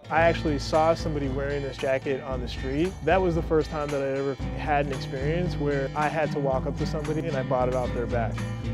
I actually saw somebody wearing this jacket on the street. That was the first time that I ever had an experience where I had to walk up to somebody and I bought it off their back.